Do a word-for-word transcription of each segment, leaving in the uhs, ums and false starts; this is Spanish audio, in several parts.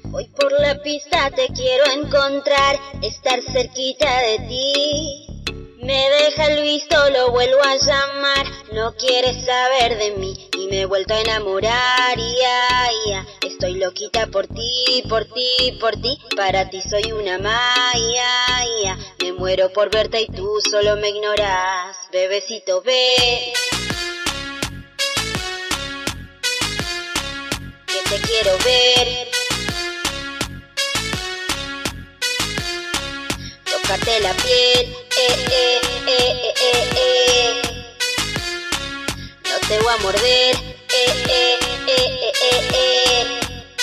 Hoy por la pista te quiero encontrar, estar cerquita de ti. Me deja el visto, lo vuelvo a llamar, no quieres saber de mí y me he vuelto a enamorar. Ya, ya, estoy loquita por ti, por ti, por ti, para ti soy una maya. Ya, me muero por verte y tú solo me ignoras, bebecito, ven. Que te quiero ver, tocarte la piel, eh, eh, eh, eh, eh, eh. No te voy a morder, eh, eh, eh, eh, eh, eh.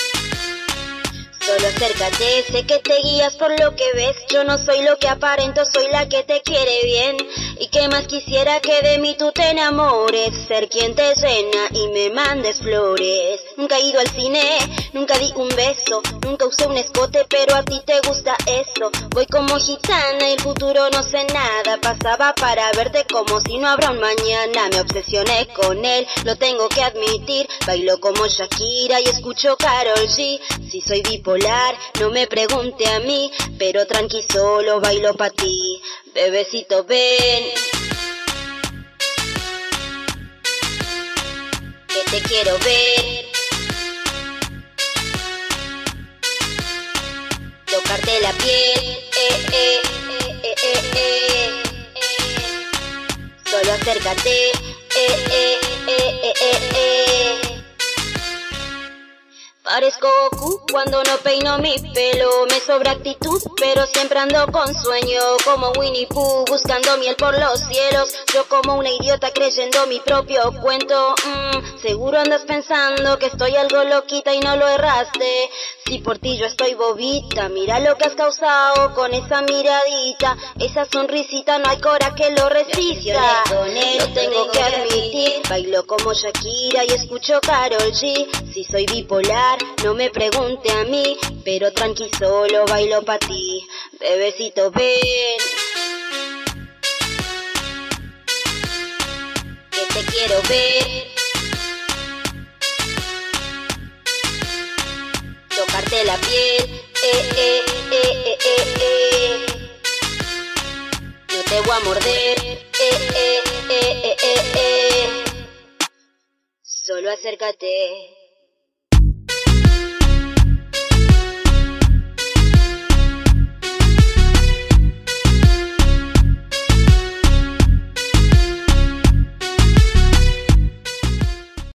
Solo acércate, sé que te guías por lo que ves. Yo no soy lo que aparento, soy la que te quiere bien. Y que más quisiera que de mí tú te enamores, ser quien te llena y me mandes flores. Nunca he ido al cine, nunca di un beso, nunca usé un escote, pero a ti te gusta eso. Voy como gitana y el futuro no sé nada, pasaba para verte como si no habrá un mañana. Me obsesioné con él, lo tengo que admitir, bailo como Shakira y escucho Karol G. Si soy bipolar, no me pregunte a mí, pero tranqui solo bailo pa' ti, bebecito, ven. Que te quiero ver, tocarte la piel, eh, eh, eh, eh, eh, eh. Solo acércate, eh, eh, eh, eh, eh, eh. Parezco Goku cuando no peino mi pelo, me sobra actitud, pero siempre ando con sueño, como Winnie Pooh buscando miel por los cielos. Yo como una idiota creyendo mi propio cuento. mm, Seguro andas pensando que estoy algo loquita y no lo erraste. Si por ti yo estoy bobita, mira lo que has causado con esa miradita, esa sonrisita, no hay cora que lo resista. Lo tengo que admitir, bailo como Shakira y escucho Karol G. Si soy bipolar, no me pregunte a mí, pero tranqui solo bailo pa' ti, bebecito, ven. Que te quiero ver, tocarte la piel, eh, eh, eh, eh, eh, eh. No te voy a morder, eh, eh, eh, eh, eh, eh. Solo acércate.